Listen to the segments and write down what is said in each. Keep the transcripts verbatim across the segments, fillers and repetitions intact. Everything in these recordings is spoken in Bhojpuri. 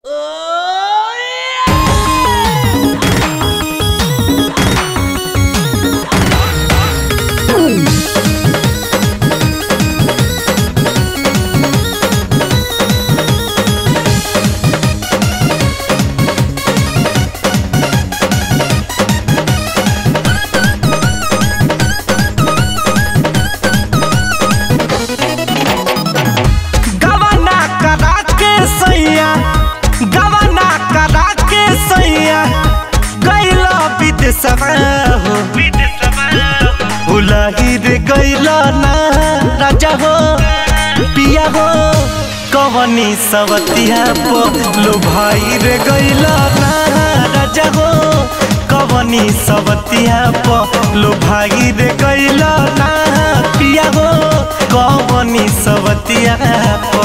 गैला ना राजा हो पिया हो कवनी सवतिया पो लो भाई रे गैला ना राजा हो कवनी सवतिया पो लो भाई रे गैला ना पिया हो कवनी सवतिया पो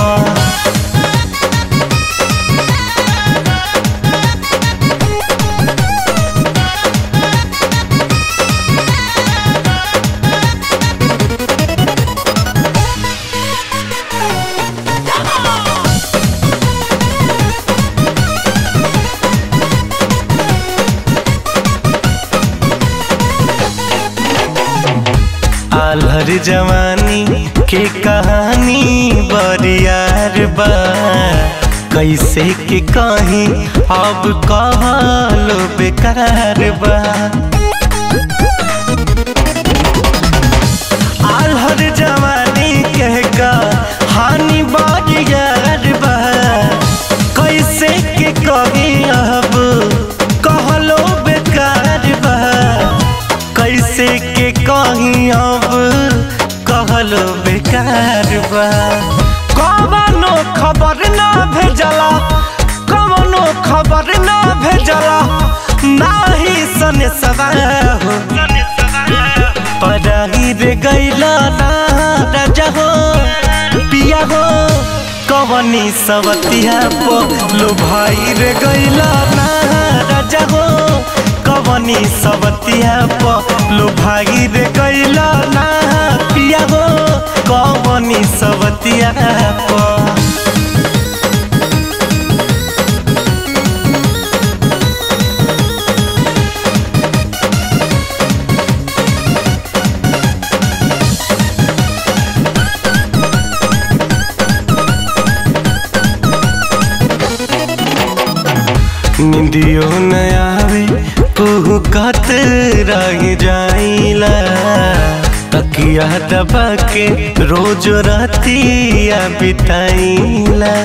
आलहर जवानी के कहानी बरियार बा कैसे के कहीं अब कहलो बेकार बा। आलहर जवानी के कहानी बरियार बा कैसे के कहीं अब कहलो बेकार बा कैसे के कहीं अब कहलो बेकार बा। कवनो खबर ना भेजला कवनो खबर ना भेजला नाही सने सवा हो पराही रे गैला ना राजा हो पिया हो कवनी सवतिया पो लो भाई रे गैला ना राजा हो कवनी सवतिया पो लो भाई रे गैला ना पिया हो कवनी सवतिया पो। निंदियो न आवे तू कत रह जाइला तकिया दबा के रोज रातिया बिताइला।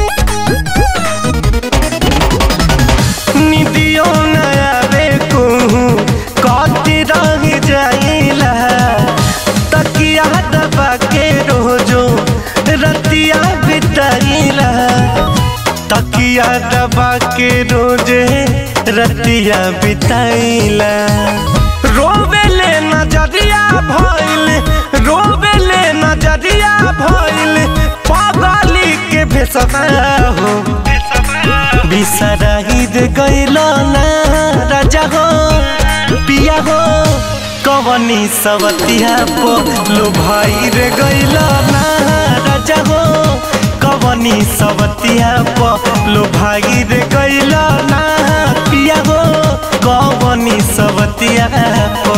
निंदियो न आवे तू कत रह जाइला तकिया दबा के रोजो रातिया बिताइला तकिया दबा के रोजे रतिया बिताइला। रोवेले नजरिया भइल रोवेले नजरिया भइल पागली के भेसवा हो बिसराही दे गैला ना राजा हो पिया हो कवनी सवतिया पो लो भाई रे गैला ना राजा हो कवनी सवतिया पो लो भाई रे गैला ना पिया हो कवनी सवतिया पो।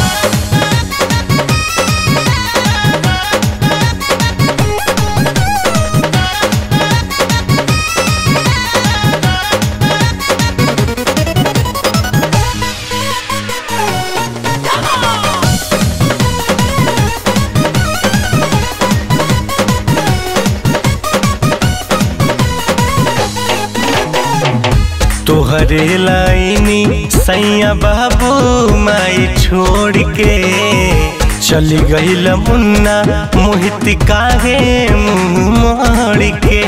तोहरे लाइनी सैया बाबू माई छोड़ के चली गईल मुन्ना मोहित काहे मुँह मोड़ के।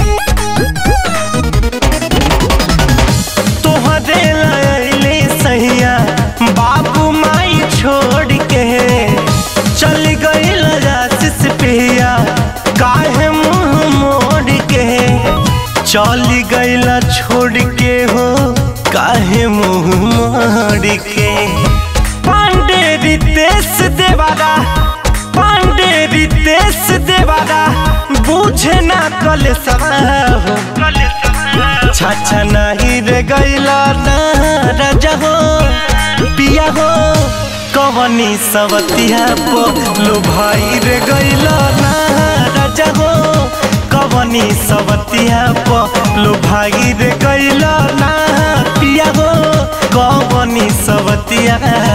तोहरे लाइनी सैया बाबू माई छोड़ के चली गईल आशीष पिया काहे मुँह मोड़ के चली गईला छोड़ के हो काहे मुँह मोड़ के। पांडे रितेश देवारा पांडे रितेश देवारा बुझे ना कले सवा हो अच्छा नहीं रे गैला ना राजा हो पिया हो कवनी सवतिया पो लो भाई रे गैला ना राजा हो कवनी सवतिया पो लो भाई रे गैला ना पिया हो कवनी सवतिया